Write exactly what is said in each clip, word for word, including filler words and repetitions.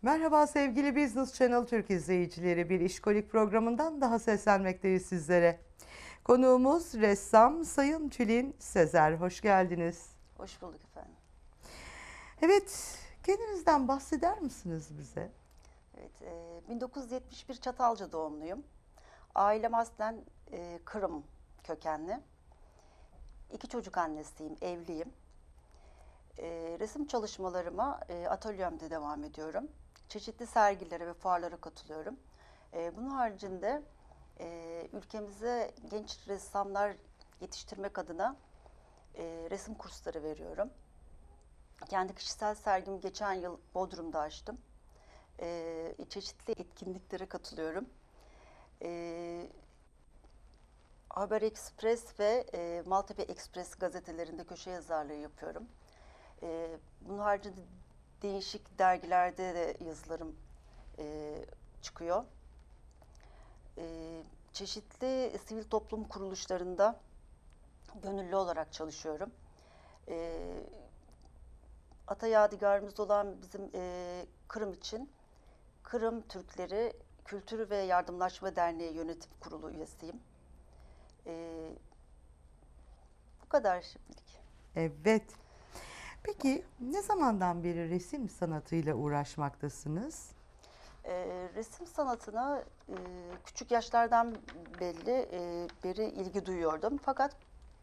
Merhaba sevgili Business Channel Türk izleyicileri. Bir işkolik programından daha seslenmekteyiz sizlere. Konuğumuz ressam Sayın Tülin Sezer. Hoş geldiniz. Hoş bulduk efendim. Evet, kendinizden bahseder misiniz bize? Evet, e, bin dokuz yüz yetmiş bir Çatalca doğumluyum. Ailem aslen e, Kırım kökenli. İki çocuk annesiyim, evliyim. E, resim çalışmalarıma e, atölyemde devam ediyorum. Çeşitli sergilere ve fuarlara katılıyorum. E, bunun haricinde e, ülkemize genç ressamlar yetiştirmek adına e, resim kursları veriyorum. Kendi kişisel sergimi geçen yıl Bodrum'da açtım. Ee, çeşitli etkinliklere katılıyorum. Ee, Haber Express ve e, Maltepe Express gazetelerinde köşe yazarlığı yapıyorum. Ee, bunun haricinde değişik dergilerde de yazılarım e, çıkıyor. Ee, Çeşitli sivil toplum kuruluşlarında gönüllü olarak çalışıyorum. Ee, Ata yadigarımız olan bizim e, Kırım için Kırım Türkleri Kültürü ve Yardımlaşma Derneği Yönetim Kurulu üyesiyim. Ee, Bu kadar şimdilik. Evet. Peki ne zamandan beri resim sanatıyla uğraşmaktasınız? Ee, resim sanatına e, küçük yaşlardan belli e, beri ilgi duyuyordum. Fakat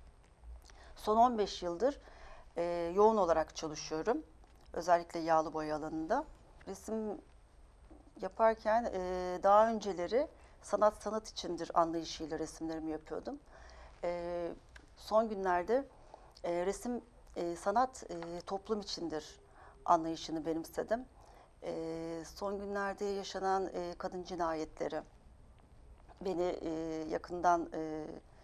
son on beş yıldır e, yoğun olarak çalışıyorum. Özellikle yağlı boya alanında. Resim yaparken e, daha önceleri sanat sanat içindir anlayışıyla resimlerimi yapıyordum. E, Son günlerde e, resim e, sanat e, toplum içindir anlayışını benimsedim. E, son günlerde yaşanan e, kadın cinayetleri beni e, yakından e,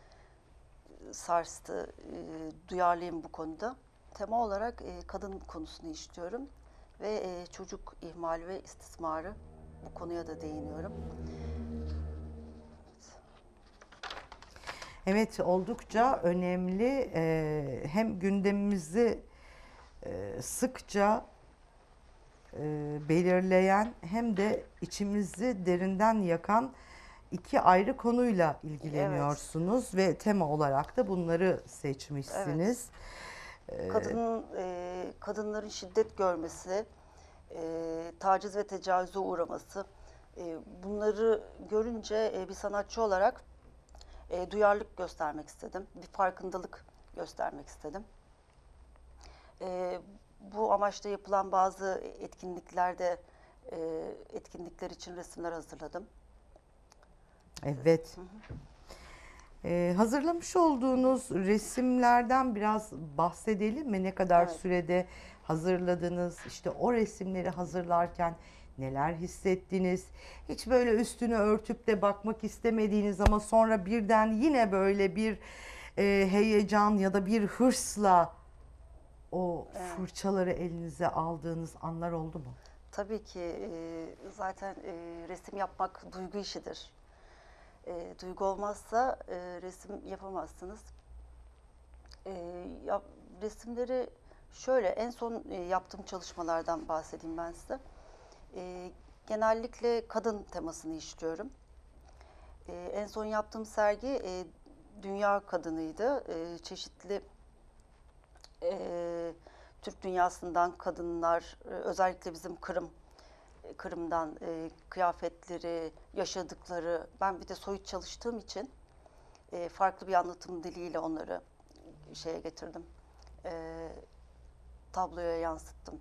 sarstı. E, duyarlıyım bu konuda. Tema olarak e, kadın konusunu işliyorum ve e, çocuk ihmali ve istismarı, bu konuya da değiniyorum. Evet, oldukça önemli. Ee, hem gündemimizi e, sıkça e, belirleyen hem de içimizi derinden yakan iki ayrı konuyla Evet, ilgileniyorsunuz ve tema olarak da bunları evet. seçmişsiniz. Kadının, e, kadınların şiddet görmesi, e, taciz ve tecavüze uğraması, e, bunları görünce e, bir sanatçı olarak e, duyarlılık göstermek istedim, bir farkındalık göstermek istedim. E, Bu amaçla yapılan bazı etkinliklerde e, etkinlikler için resimler hazırladım. Evet. Ee, hazırlamış olduğunuz resimlerden biraz bahsedelim mi? Ne kadar Evet. sürede hazırladınız? İşte o resimleri hazırlarken neler hissettiniz? Hiç böyle üstünü örtüp de bakmak istemediğiniz ama sonra birden yine böyle bir e, heyecan ya da bir hırsla o Evet. fırçaları elinize aldığınız anlar oldu mu? Tabii ki e, zaten e, resim yapmak duygu işidir. E, duygu olmazsa e, resim yapamazsınız. E, yap, Resimleri şöyle, en son e, yaptığım çalışmalardan bahsedeyim ben size. E, Genellikle kadın temasını işliyorum. E, en son yaptığım sergi e, dünya kadınıydı. E, çeşitli e, Türk dünyasından kadınlar, e, özellikle bizim Kırım Kırım'dan e, kıyafetleri, yaşadıkları, ben bir de soyut çalıştığım için e, farklı bir anlatım diliyle onları şeye getirdim, e, tabloya yansıttım.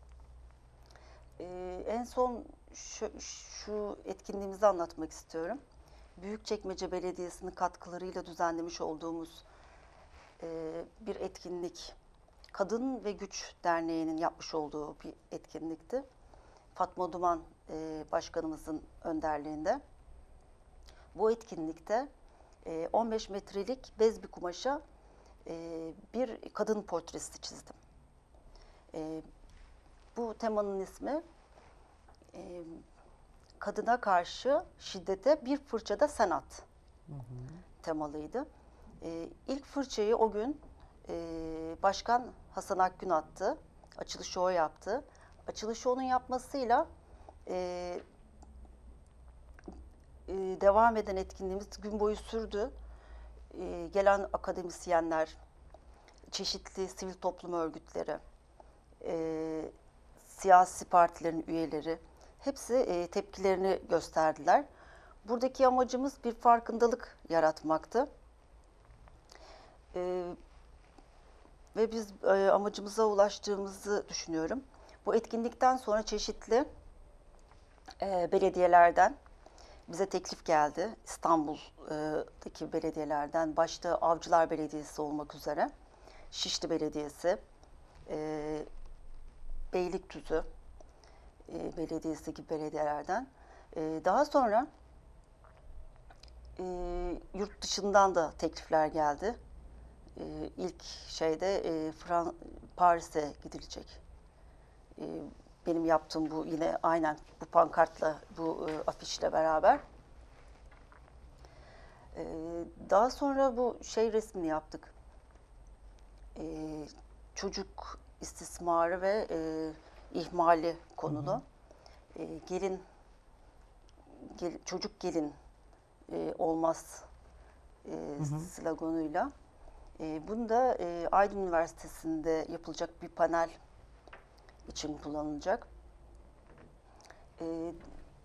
E, en son şu, şu etkinliğimizi anlatmak istiyorum. Büyükçekmece Belediyesi'nin katkılarıyla düzenlemiş olduğumuz e, bir etkinlik. Kadın ve Güç Derneği'nin yapmış olduğu bir etkinlikti. Fatma Duman e, başkanımızın önderliğinde. Bu etkinlikte e, on beş metrelik bez bir kumaşa e, bir kadın portresi çizdim. E, Bu temanın ismi e, kadına karşı şiddete bir fırçada sen at temalıydı. E, ilk fırçayı o gün e, Başkan Hasan Akgün attı. Açılışı o yaptı. Açılışı onun yapmasıyla e, e, devam eden etkinliğimiz gün boyu sürdü. E, gelen akademisyenler, çeşitli sivil toplum örgütleri, e, siyasi partilerin üyeleri hepsi e, tepkilerini gösterdiler. Buradaki amacımız bir farkındalık yaratmaktı. E, ve biz e, amacımıza ulaştığımızı düşünüyorum. Bu etkinlikten sonra çeşitli e, belediyelerden bize teklif geldi. İstanbul'daki belediyelerden, başta Avcılar Belediyesi olmak üzere, Şişli Belediyesi, e, Beylikdüzü e, Belediyesi gibi belediyelerden. E, daha sonra e, yurt dışından da teklifler geldi. E, ilk şeyde e, Fran Paris'e gidilecek. E, benim yaptığım bu yine aynen bu pankartla, bu e, afişle beraber. E, daha sonra bu şey resmini yaptık. E, çocuk istismarı ve e, ihmali konulu. Hı hı. E, gelin, gel, çocuk gelin e, olmaz e, hı hı. sloganıyla. E, bunu da e, Aydın Üniversitesi'nde yapılacak bir panel için kullanılacak. E,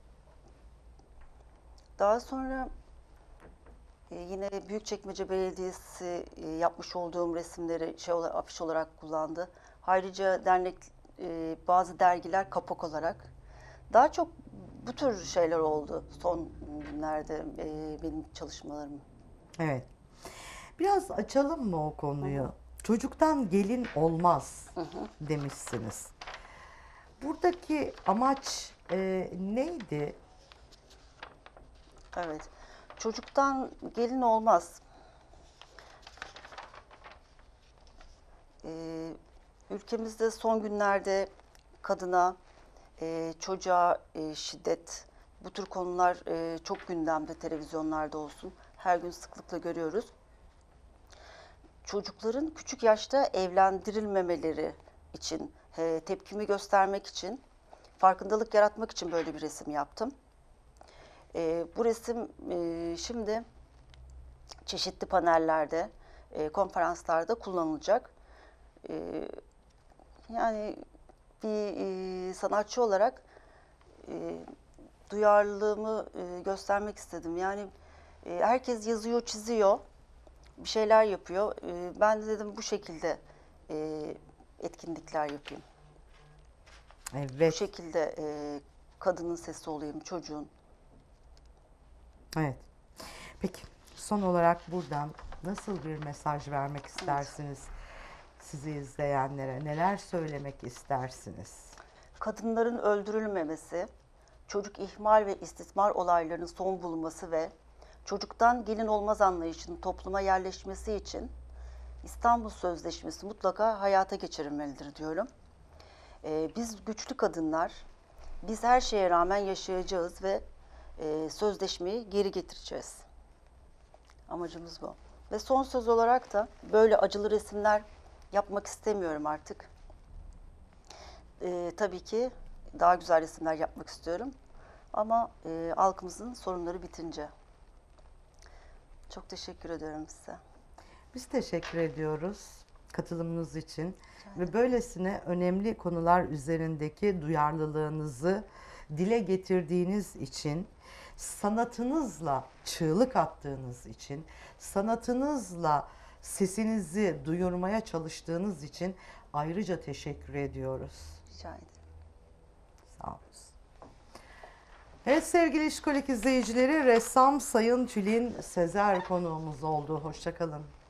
daha sonra e, yine Büyükçekmece Belediyesi e, yapmış olduğum resimleri şey olarak, afiş olarak kullandı. Ayrıca dernek, e, bazı dergiler kapak olarak. Daha çok bu tür şeyler oldu son günlerde e, benim çalışmalarım. Evet. Biraz açalım mı o konuyu? Hı hı. Çocuktan gelin olmaz hı hı. demişsiniz. Buradaki amaç e, neydi? Evet. Çocuktan gelin olmaz. Ee, ülkemizde son günlerde kadına, e, çocuğa e, şiddet, bu tür konular e, çok gündemde, televizyonlarda olsun. Her gün sıklıkla görüyoruz. Çocukların küçük yaşta evlendirilmemeleri için, e, tepkimi göstermek için, farkındalık yaratmak için böyle bir resim yaptım. E, bu resim e, şimdi çeşitli panellerde, e, konferanslarda kullanılacak. E, yani bir e, sanatçı olarak e, duyarlılığımı e, göstermek istedim. Yani e, herkes yazıyor, çiziyor, bir şeyler yapıyor. E, ben de dedim bu şekilde e, etkinlikler yapayım. Evet. Bu şekilde e, kadının sesi olayım, çocuğun. Evet. Peki son olarak buradan nasıl bir mesaj vermek istersiniz evet. sizi izleyenlere? Neler söylemek istersiniz? Kadınların öldürülmemesi, çocuk ihmal ve istismar olaylarının son bulması ve çocuktan gelin olmaz anlayışının topluma yerleşmesi için İstanbul Sözleşmesi mutlaka hayata geçirilmelidir diyorum. Ee, biz güçlü kadınlar, biz her şeye rağmen yaşayacağız ve e, sözleşmeyi geri getireceğiz. Amacımız bu. Ve son söz olarak da böyle acılı resimler yapmak istemiyorum artık. Ee, tabii ki daha güzel resimler yapmak istiyorum. Ama e, halkımızın sorunları bitince. Çok teşekkür ediyorum size. Biz teşekkür ediyoruz katılımınız için ve böylesine önemli konular üzerindeki duyarlılığınızı dile getirdiğiniz için, sanatınızla çığlık attığınız için, sanatınızla sesinizi duyurmaya çalıştığınız için ayrıca teşekkür ediyoruz. Rica ederim. Sağ olun. Evet sevgili İşkolik izleyicileri, ressam Sayın Tülin Sezer konuğumuz oldu. Hoşça kalın.